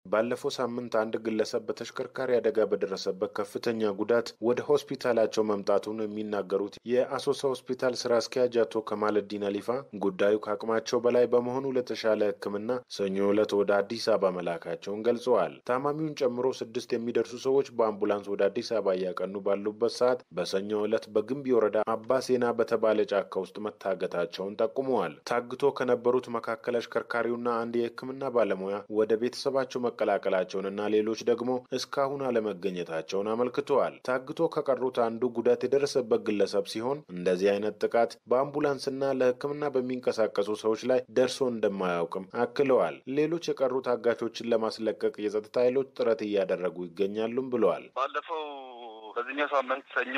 ባለፈው ሳምንት አንድ ግለሰብ በተሽከርካሪ አደጋ በደረሰበት ከፍተኛ ጉዳት ወደ ሆስፒታላቸው መምጣቱን የሚናገሩት የአሶሳ ሆስፒታል ስራ አስኪያጅ ከማለዲን ጉዳዩ ከአቅማቸው በላይ በመሆኑ ለተሻለ ህክምና ሰኞ ዕለት ወደ አዲስ አበባ መላካቸውን ገልጸዋል። ታማሚውን ጨምሮ 6 የሚደርሱ ሰዎች በአምቡላንስ ወደ አዲስ አበባ ያቀኑ ባሉበት ሰዓት በሰኞ ዕለት በግምቢ ወረዳ አባሴና በተባለ ጫካ ውስጥ መታገታቸውን ጠቁመዋል። ታግተው ከነበሩት መካከል አሽከርካሪውና አንድ የህክምና ባለሙያ ወደ ቤተሰቦቻቸው መቀላቀላቸውንና ሌሎች ደግሞ እስካሁን አለመገኘታቸውን አመልክተዋል። ታግተው ከቀሩት አንዱ ጉዳት የደረሰበት ግለሰብ ሲሆን እንደዚህ አይነት ጥቃት በአምቡላንስና ለህክምና በሚንቀሳቀሱ ሰዎች ላይ ደርሶ እንደማያውቅም አክለዋል። ሌሎች የቀሩት አጋቾችን ለማሰለቀቅ የጸጥታ ኃይሎች ጥረት እያደረጉ ይገኛሉም ብለዋል። ባለፈው በዚህኛው ሳምንት ሰኞ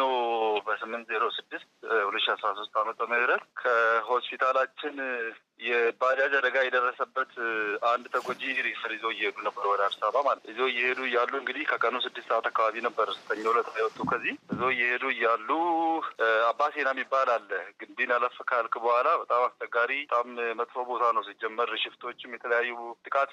በ8/06 2013 ዓመተ ምህረት ከሆስፒታላችን የባጃጅ አደጋ የደረሰበት አንድ ተጎጂ ሪፈር ይዞ እየሄዱ ነበር ወደ አዲስ አበባ ማለት ይዞ እየሄዱ ያሉ እንግዲህ ከቀኑ 6 ሰዓት አካባቢ ነበር ሰኞ ዕለት የወጡ። ከዚህ ይዞ እየሄዱ ያሉ አባሴና የሚባል አለ ግንቢን አለፍ ካልክ በኋላ በጣም አስቸጋሪ በጣም መጥፎ ቦታ ነው። ሲጀመር ሽፍቶችም የተለያዩ ጥቃት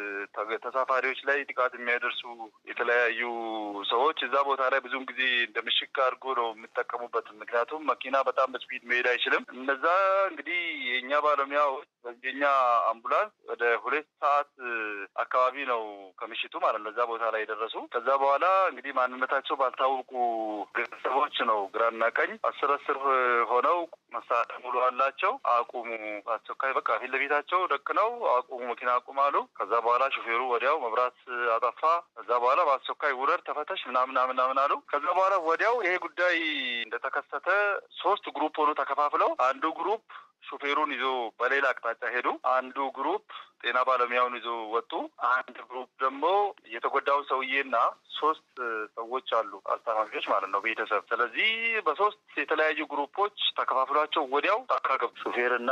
ተሳፋሪዎች ላይ ጥቃት የሚያደርሱ የተለያዩ ሰዎች እዛ ቦታ ላይ ብዙም ጊዜ እንደምሽግ አድርጎ ነው የሚጠቀሙበት። ምክንያቱም መኪና በጣም በስፒድ መሄድ አይችልም። እነዛ እንግዲህ የኛ ባለሙያው በእኛ አምቡላንስ ወደ 2 ሰዓት አካባቢ ነው ከምሽቱ ማለት ነው እዛ ቦታ ላይ ደረሱ። ከዛ በኋላ እንግዲህ ማንነታቸው ባልታወቁ ግለሰቦች ነው ግራና ቀኝ 10 ሆነው መሳሪያ ሙሉ አላቸው አቁሙ አስቸኳይ በቃ ፊት ለፊታቸው ደቅነው አቁሙ መኪና አቁማሉ። ከዛ በኋላ ሹፌሩ ወዲያው መብራት አጠፋ። ከዛ በኋላ በአስቸኳይ ውረድ ተፈተሽ ምናምን አሉ። ከዛ በኋላ ወዲያው ይሄ ጉዳይ እንደተከሰተ 3 ግሩፕ ሆኖ ተከፋፍለው አንዱ ግሩፕ ሹፌሩን ይዞ በሌላ አቅጣጫ ሄዱ። አንዱ ግሩፕ ጤና ባለሙያውን ይዞ ወጡ። አንድ ግሩፕ ደግሞ የተጎዳውን ሰውዬና 3 ሰዎች አሉ አስተማሪዎች ማለት ነው ቤተሰብ። ስለዚህ በ3 የተለያዩ ግሩፖች ተከፋፍሏቸው ወዲያው ታካገቡ ሹፌርና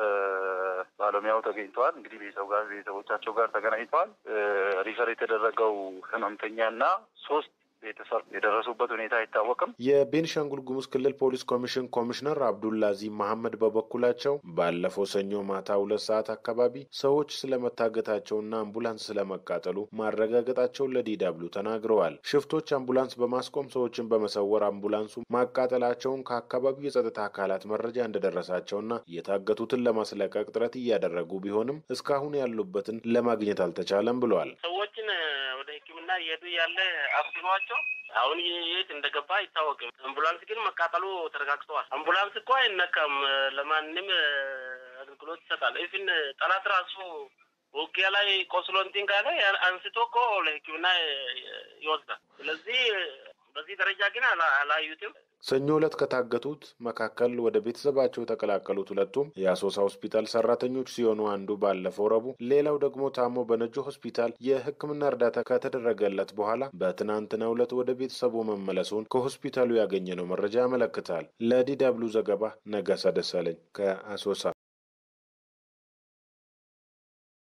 ባለሙያው ተገኝተዋል። እንግዲህ ቤተሰቦቻቸው ጋር ተገናኝተዋል። ሪፈር የተደረገው ህመምተኛና 3 ቤተሰብ የደረሱበት ሁኔታ አይታወቅም። የቤንሻንጉል ጉሙዝ ክልል ፖሊስ ኮሚሽን ኮሚሽነር አብዱላዚ መሐመድ በበኩላቸው ባለፈው ሰኞ ማታ 2 ሰዓት አካባቢ ሰዎች ስለመታገታቸውና አምቡላንስ ስለመቃጠሉ ማረጋገጣቸውን ለዲዳብሊው ተናግረዋል። ሽፍቶች አምቡላንስ በማስቆም ሰዎችን በመሰወር አምቡላንሱ ማቃጠላቸውን ከአካባቢው የጸጥታ አካላት መረጃ እንደደረሳቸውና የታገቱትን ለማሰለቀቅ ጥረት እያደረጉ ቢሆንም እስካሁን ያሉበትን ለማግኘት አልተቻለም ብለዋል። ሰዎችን ወደ ህክምና ይሄዱ ያለ አፍኗቸው አሁን የት እንደገባ አይታወቅም። አምቡላንስ ግን መቃጠሉ ተረጋግጧል። አምቡላንስ እኮ አይነካም፣ ለማንንም አገልግሎት ይሰጣል። ኢቭን ጠላት ራሱ ውጊያ ላይ ቆስሎንቲን ካለ አንስቶ እኮ ለህክምና ይወስዳል። ስለዚህ በዚህ ደረጃ ግን አላዩትም። ሰኞ ዕለት ከታገቱት መካከል ወደ ቤተሰቦቻቸው ተቀላቀሉት 2 የአሶሳ ሆስፒታል ሰራተኞች ሲሆኑ አንዱ ባለፈው ረቡዕ ሌላው ደግሞ ታሞ በነጆ ሆስፒታል የህክምና እርዳታ ከተደረገለት በኋላ በትናንትናው ዕለት ወደ ቤተሰቡ መመለሱን ከሆስፒታሉ ያገኘነው መረጃ ያመለክታል። ለዲዳብሊው ዘገባ ነጋሳ ደሳለኝ ከአሶሳ።